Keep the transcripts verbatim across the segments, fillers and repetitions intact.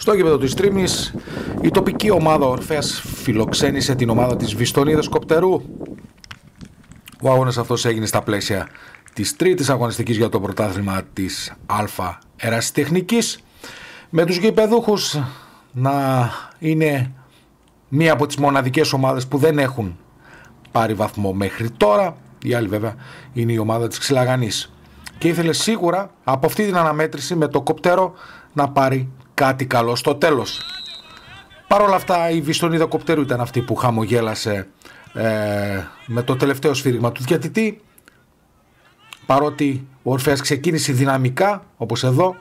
Στο γήπεδο της Τρίμης, η τοπική ομάδα Ορφέας φιλοξένησε την ομάδα της Βιστονίδας Κοπτερού. Ο αγώνας αυτός έγινε στα πλαίσια της τρίτης αγωνιστικής για το πρωτάθλημα της Α Ερασιτεχνικής, με τους γηπεδούχους να είναι μία από τις μοναδικές ομάδες που δεν έχουν πάρει βαθμό μέχρι τώρα. Η άλλη βέβαια είναι η ομάδα της Ξυλαγανής, και ήθελε σίγουρα από αυτή την αναμέτρηση με το Κοπτερό να πάρει κάτι καλό στο τέλος. Παρ' όλα αυτά η Βιστονίδα Κοπτερού ήταν αυτή που χαμογέλασε ε, με το τελευταίο σφύριγμα του διαιτητή, παρότι ο Ορφέας ξεκίνησε δυναμικά όπως εδώ.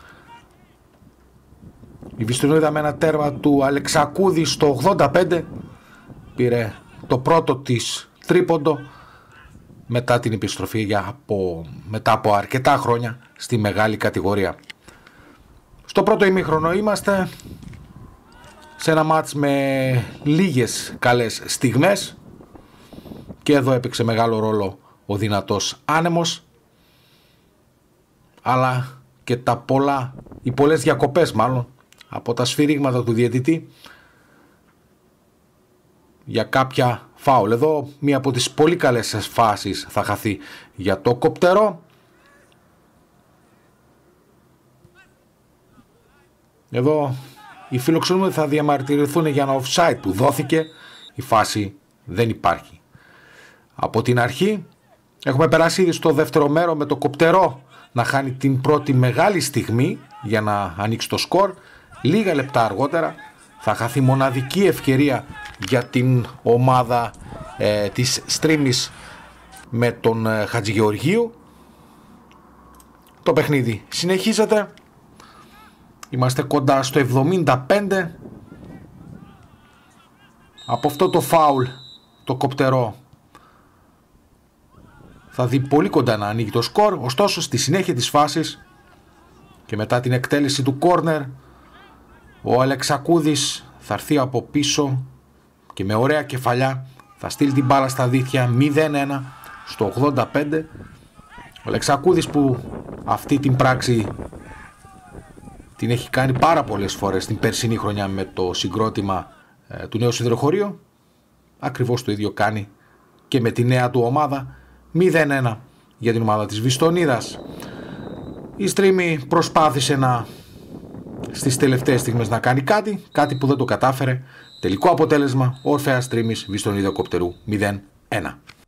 Η Βιστονίδα με ένα τέρμα του Αλεξακούδη στο ογδόντα πέντε πήρε το πρώτο της τρίποντο μετά την επιστροφή για από, μετά από αρκετά χρόνια στη μεγάλη κατηγορία. Στο πρώτο ημίχρονο είμαστε σε ένα μάτς με λίγες καλές στιγμές, και εδώ έπαιξε μεγάλο ρόλο ο δυνατός άνεμος, αλλά και τα πολλά, οι πολλές διακοπές μάλλον από τα σφυρίγματα του διαιτητή για κάποια φάουλ. Εδώ μία από τις πολύ καλές φάσεις θα χαθεί για το Κοπτερό. Εδώ οι φιλοξενούμενοι θα διαμαρτυρηθούν για ένα offside που δόθηκε. Η φάση δεν υπάρχει. Από την αρχή έχουμε περάσει ήδη στο δεύτερο μέρο με το Κοπτερό να χάνει την πρώτη μεγάλη στιγμή για να ανοίξει το σκορ. Λίγα λεπτά αργότερα θα χαθεί μοναδική ευκαιρία για την ομάδα ε, της Στρίμης με τον ε, Χατζηγεωργίου. Το παιχνίδι συνεχίζεται. Είμαστε κοντά στο εβδομήντα πέντε. Από αυτό το φάουλ το Κοπτερό θα δει πολύ κοντά να ανοίγει το σκορ. Ωστόσο στη συνέχεια της φάσης και μετά την εκτέλεση του κόρνερ, ο Αλεξακούδης θα έρθει από πίσω και με ωραία κεφαλιά θα στείλει την μπάλα στα δίχτυα. Μηδέν ένα στο ογδόντα πέντε. Ο Αλεξακούδης που αυτή την πράξη την έχει κάνει πάρα πολλές φορές την περσινή χρονιά με το συγκρότημα ε, του νέου σιδηροχωρίου, ακριβώς το ίδιο κάνει και με τη νέα του ομάδα. Μηδέν ένα για την ομάδα της Βιστονίδας. Η Στρίμη προσπάθησε να στις τελευταίες στιγμές να κάνει κάτι, κάτι που δεν το κατάφερε. Τελικό αποτέλεσμα: Ορφέας Τρίμης Βιστονίδα Κοπτερού μηδέν ένα.